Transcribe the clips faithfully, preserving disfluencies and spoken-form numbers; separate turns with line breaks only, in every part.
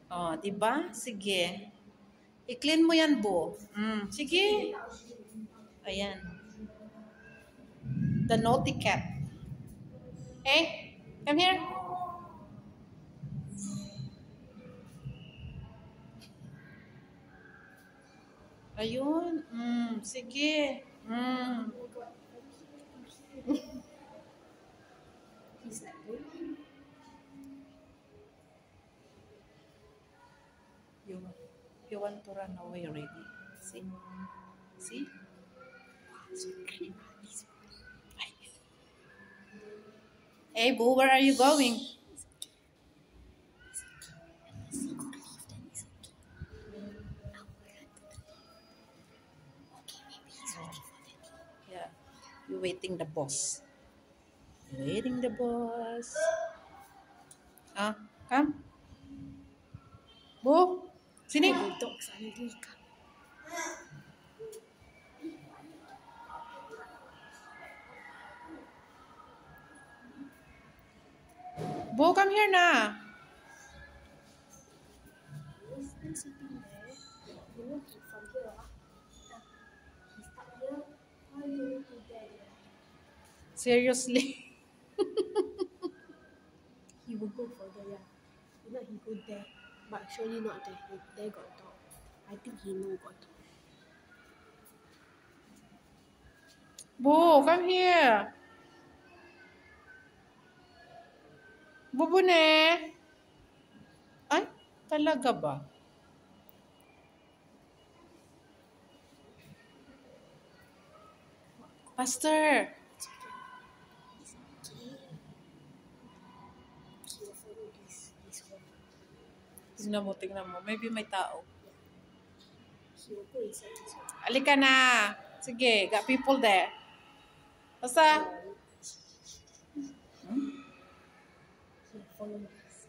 Oh, di ba? Sige. I-clean mo yan, Bo. Mm, sige. Ayan. The naughty cat. Hey, come here. Ayun. Mm, sige. Mm.
He's like, really?
You, you want to run away already. See? See? So cute. Hey, Boo, where are you going? Yeah, you're waiting the boss. Waiting the boss. Ah, come. Boo, sini.
The dogs are really come.
Boo, come here na.
He's been sitting there. You know, he from here. ah. He stuck here. Why you going to there?
Seriously.
He will go further, yeah. You know, he go there. But surely not there. There got dog. I think he know got dog.
Boo, come here. Bubune. Ay, talaga ba? Pastor.
It's okay. He will follow this, this one.
Tingnan mo, tingnan mo. Maybe may tao.
He will go inside this one.
Alika na. Sige, got people there. Basta.
He will follow this.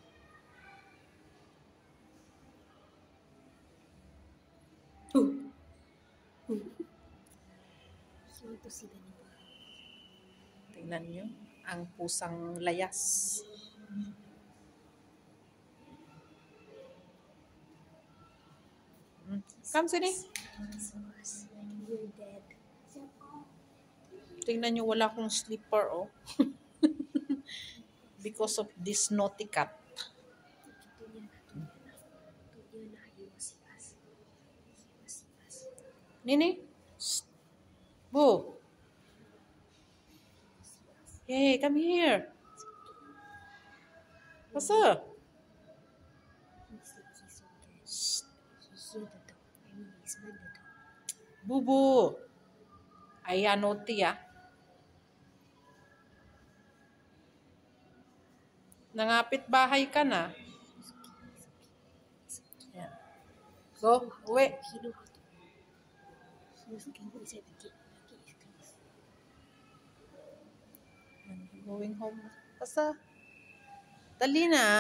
He want to see the neighbor.
Tingnan nyo. Ang pusang layas. Mm. Come, sini.
You're dead.
Tingnan nyo, wala akong slipper, oh. Because of this naughty cat.
Tu dia nak, tu dia nak. Tu dia nak, he will see us. He will see us.
Nini? Shh. Boo. Hey, come here. What's up?
He's like, he's so dead. He hear the dog. I mean, he smell the dog.
Bubu. Ayan, naughty, ah. Nangapit bahay ka na.
It's okay, it's okay. It's okay.
Yeah. Go, uwi.
He know how to. He also can go inside the gate. The gate is closed.
Going home. Basta. Dali na.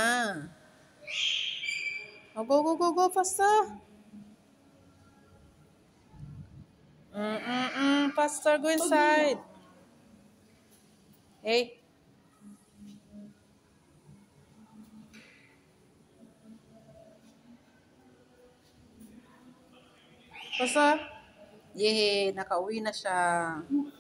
Oh, go, go, go, go. Faster. Mm-mm-mm. Faster, go inside. Hey. Basta. Yay, nakauwi na siya.